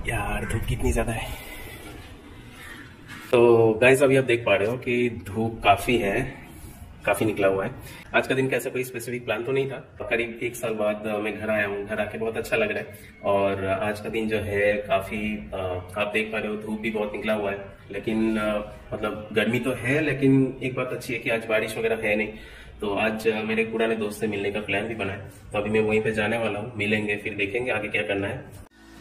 यार धूप कितनी ज्यादा है। तो गाइस अभी आप देख पा रहे हो कि धूप काफी है, काफी निकला हुआ है। आज का दिन का ऐसा कोई स्पेसिफिक प्लान तो नहीं था। करीब 1 साल बाद मैं घर आया हूँ। घर आके बहुत अच्छा लग रहा है। और आज का दिन जो है काफी आप देख पा रहे हो धूप भी बहुत निकला हुआ है। लेकिन मतलब गर्मी तो है, लेकिन एक बात अच्छी है कि आज बारिश वगैरह है नहीं। तो आज मेरे पुराने दोस्त से मिलने का प्लान भी बना है। तो अभी मैं वहीं पे जाने वाला हूँ, मिलेंगे, फिर देखेंगे आगे क्या करना है।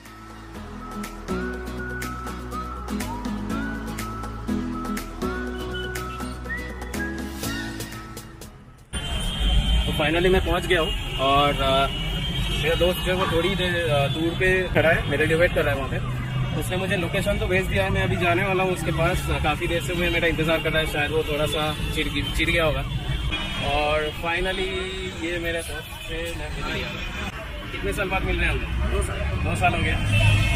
तो फाइनली मैं पहुंच गया हूँ और मेरा दोस्त जो है वो थोड़ी देर दूर पे खड़ा है, मेरे लिए वेट कर रहा है वहाँ पे। उसने मुझे लोकेशन तो भेज दिया है, मैं अभी जाने वाला हूँ उसके पास। काफ़ी देर से वो मेरा इंतज़ार कर रहा है, शायद वो थोड़ा सा चिढ़ गया होगा। और फाइनली ये मेरे दोस्त से मैं मिल गया। कितने साल बाद मिल रहे हैं हम? 2 साल हो गया।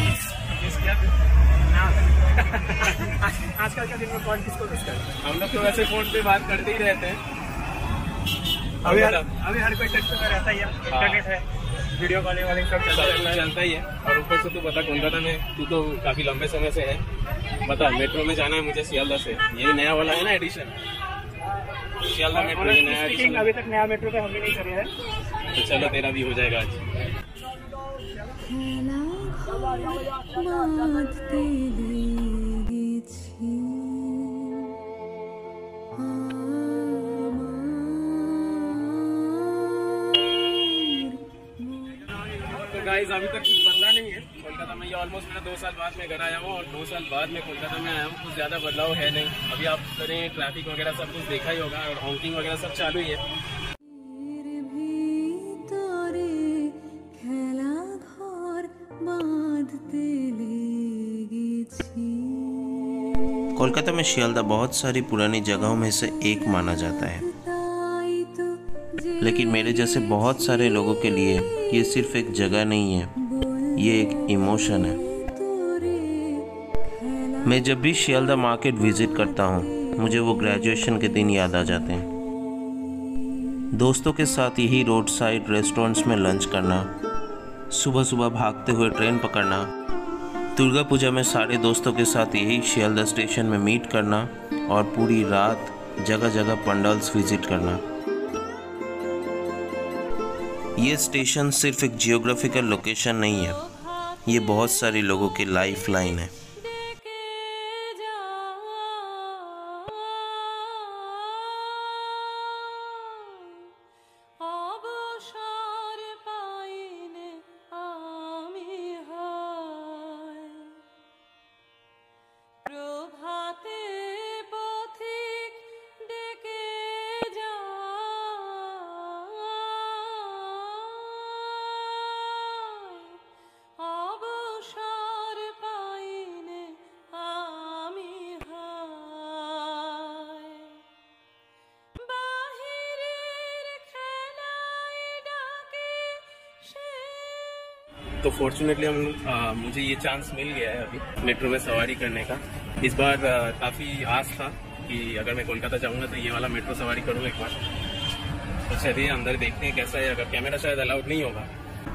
आजकल के दिन में कौन किसको किस करता है? हम लोग तो वैसे फोन पे बात करते ही रहते हैं। अभी हर कोई टच पे रहता ही है, इंटरनेट है, वीडियो कॉलिंग वाले सब चलता ही है। और ऊपर से तू पता कोलकाता में तू तो काफी लंबे समय से है। बता, मेट्रो में जाना है मुझे सियालदा से। ये नया वाला है ना एडिशन, सियालदा मेट्रो नया एडिशन। अभी तक नया मेट्रो पे हमने नहीं करे है, तो चलो तेरा भी हो जाएगा आज। गाइस अभी तक कुछ बदला नहीं है कोलकाता में। ये ऑलमोस्ट मेरा 2 साल बाद मैं घर आया हूँ और 2 साल बाद मैं कोलकाता में आया हूँ। कुछ ज़्यादा बदलाव है नहीं। अभी आप करें ट्रैफिक वगैरह सब कुछ देखा ही होगा और हॉकिंग वगैरह सब चालू ही है। कोलकाता में शियालदा बहुत सारी पुरानी जगहों में से एक माना जाता है, लेकिन मेरे जैसे बहुत सारे लोगों के लिए ये सिर्फ एक जगह नहीं है, ये एक इमोशन है। मैं जब भी शियालदा मार्केट विजिट करता हूँ, मुझे वो ग्रेजुएशन के दिन याद आ जाते हैं। दोस्तों के साथ यही रोड साइड रेस्टोरेंट्स में लंच करना, सुबह सुबह भागते हुए ट्रेन पकड़ना, दुर्गा पूजा में सारे दोस्तों के साथ यही शियालदा स्टेशन में मीट करना और पूरी रात जगह जगह पंडाल्स विजिट करना। ये स्टेशन सिर्फ एक जियोग्राफिकल लोकेशन नहीं है, ये बहुत सारे लोगों की लाइफ लाइन है। तो फॉर्चुनेटली मुझे ये चांस मिल गया है अभी मेट्रो में सवारी करने का। इस बार काफ़ी आस था कि अगर मैं कोलकाता जाऊंगा तो ये वाला मेट्रो सवारी करूँ एक बार। तो चलिए अंदर देखते हैं कैसा है। अगर कैमरा शायद अलाउड नहीं होगा।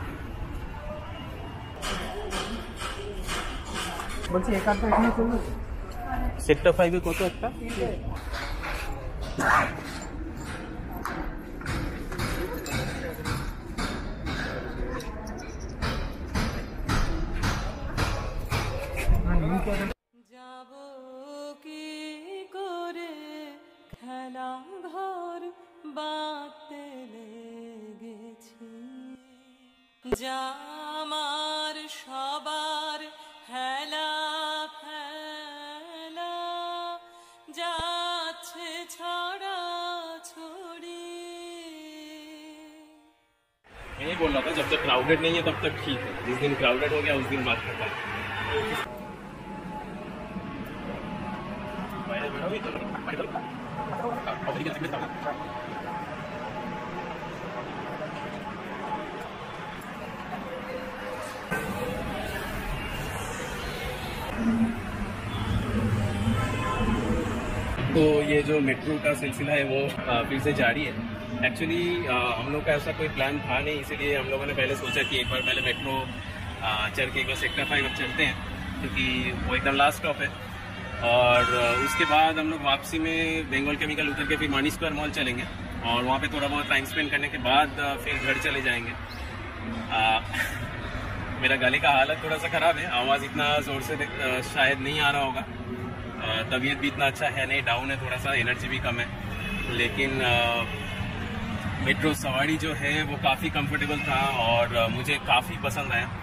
सेक्टर 5 কত একটা যাবো কি করে খেলা ঘর বাঁধতে লেগেছি, জামার সবার হেলা ফেলা যাচ্ছে ছড়া ছড়ি। मैं बोल रहा था जब तक क्राउडेड नहीं है तब तक ठीक है, जिस दिन क्राउडेड हो गया उस दिन बात करता है। तो ये जो मेट्रो का सिलसिला है वो फिर से जारी है। एक्चुअली हम लोग का ऐसा कोई प्लान था नहीं, इसीलिए हम लोगों ने पहले सोचा कि एक बार पहले मेट्रो चढ़ के एक बार सेक्टर 5 अब चलते हैं, क्योंकि वो एकदम लास्ट स्टॉप है। और उसके बाद हम लोग वापसी में बंगाल केमिकल उतर के फिर मानी स्क्वायर मॉल चलेंगे और वहाँ पे थोड़ा बहुत टाइम स्पेंड करने के बाद फिर घर चले जाएंगे। मेरा गले का हालत थोड़ा सा ख़राब है, आवाज़ इतना ज़ोर से शायद नहीं आ रहा होगा, तबीयत भी इतना अच्छा है नहीं, डाउन है थोड़ा सा, एनर्जी भी कम है। लेकिन मेट्रो सवारी जो है वो काफ़ी कंफर्टेबल था और मुझे काफ़ी पसंद आया।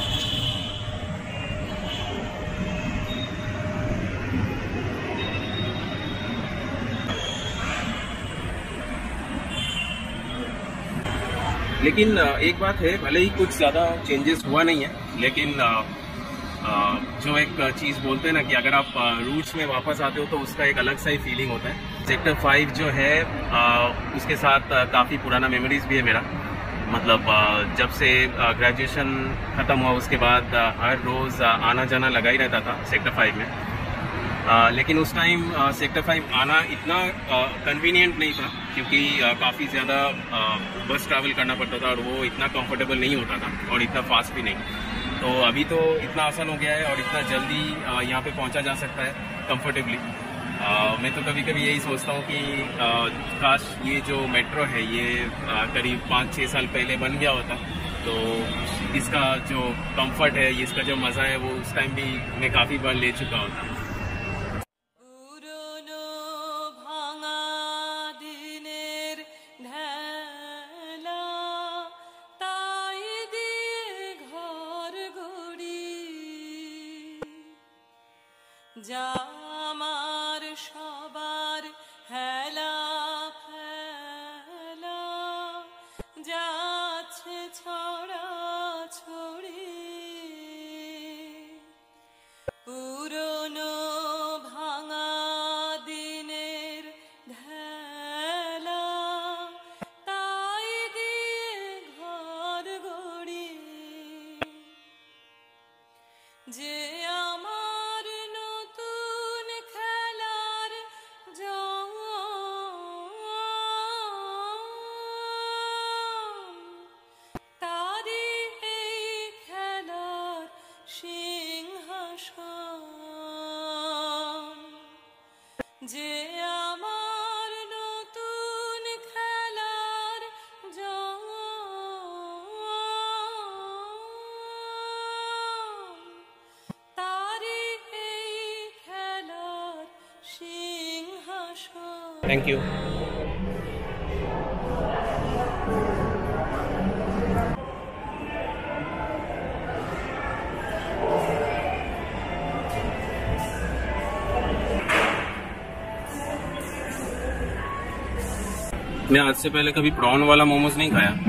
लेकिन एक बात है, भले ही कुछ ज़्यादा चेंजेस हुआ नहीं है, लेकिन जो एक चीज़ बोलते हैं ना कि अगर आप रूट्स में वापस आते हो तो उसका एक अलग सा ही फीलिंग होता है। सेक्टर 5 जो है उसके साथ काफ़ी पुराना मेमोरीज भी है मेरा। मतलब जब से ग्रेजुएशन ख़त्म हुआ उसके बाद हर रोज़ आना जाना लगा ही रहता था सेक्टर 5 में। लेकिन उस टाइम सेक्टर 5 आना इतना कन्वीनियंट नहीं था, क्योंकि काफ़ी ज़्यादा बस ट्रैवल करना पड़ता था और वो इतना कंफर्टेबल नहीं होता था और इतना फास्ट भी नहीं। तो अभी तो इतना आसान हो गया है और इतना जल्दी यहाँ पे पहुँचा जा सकता है कंफर्टेबली। मैं तो कभी कभी यही सोचता हूँ कि काश ये जो मेट्रो है ये करीब 5-6 साल पहले बन गया होता, तो इसका जो कंफर्ट है, इसका जो मज़ा है वो उस टाइम भी मैं काफ़ी बार ले चुका होता। জামার সবার হেলা ফেলা যাচ্ছে ছড়া ছড়ি, পুরনো ভাঙা দিনের ঢেলা তাই দিয়ে ঘর গড়ি, যে যে আমার নতুন খেলার জম, তারি এই খেলার সিংহাসন। Thank you. मैं आज से पहले कभी प्रॉन वाला मोमोज नहीं खाया,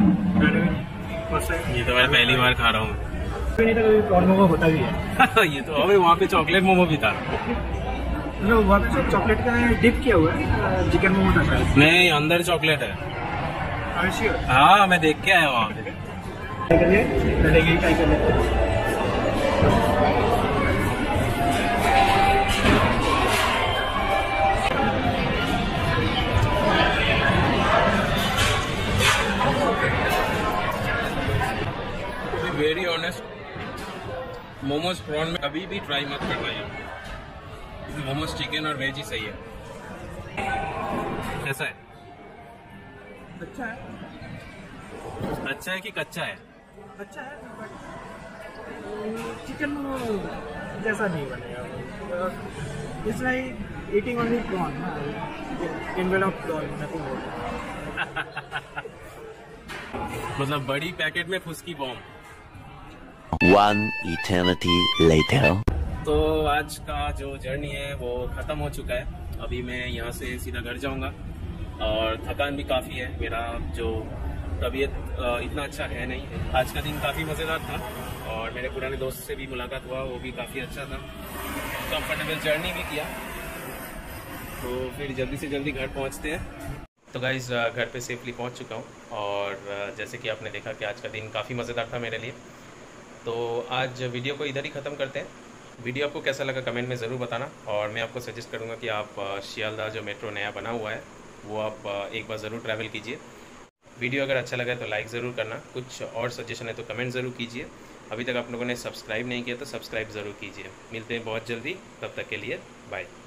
ये तो मैं पहली बार खा रहा हूँ। कभी प्रॉन मोमो होता भी है। ये तो अभी वहाँ पे चॉकलेट मोमो भी था। वहाँ पे जो चॉकलेट का डिप किया हुआ है, चिकन मोमो था शायद। नहीं, अंदर चॉकलेट है। हाँ, मैं देख के आया वहाँ पे। ट्राई कर लेते। वेरी ऑनेस्ट, मोमोज प्रॉन में कभी भी ट्राई मत करना है। मोमोज चिकन और वेज ही सही है। कैसा है? अच्छा है। अच्छा है कि कच्चा है? अच्छा है, चिकन मोमो जैसा नहीं बनेगा। It's like eating only prawn instead of prawn, nothing more. मतलब बड़ी पैकेट में फुसकी बॉम्ब। One eternity later. तो आज का जो जर्नी है वो ख़त्म हो चुका है। अभी मैं यहाँ से सीधा घर जाऊँगा और थकान भी काफ़ी है। मेरा जो तबीयत इतना अच्छा है नहीं। आज का दिन काफ़ी मज़ेदार था और मेरे पुराने दोस्त से भी मुलाकात हुआ, वो भी काफ़ी अच्छा था। कंफर्टेबल जर्नी भी किया, तो फिर जल्दी से जल्दी घर पहुँचते हैं। तो गाइज़ घर पे सेफली पहुँच चुका हूँ और जैसे कि आपने देखा कि आज का दिन काफ़ी मज़ेदार था मेरे लिए। तो आज वीडियो को इधर ही ख़त्म करते हैं। वीडियो आपको कैसा लगा कमेंट में ज़रूर बताना, और मैं आपको सजेस्ट करूँगा कि आप शियालदह जो मेट्रो नया बना हुआ है वो आप एक बार ज़रूर ट्रैवल कीजिए। वीडियो अगर अच्छा लगा तो लाइक ज़रूर करना, कुछ और सजेशन है तो कमेंट ज़रूर कीजिए। अभी तक आप लोगों ने सब्सक्राइब नहीं किया तो सब्सक्राइब ज़रूर कीजिए। मिलते हैं बहुत जल्दी, तब तक के लिए बाय।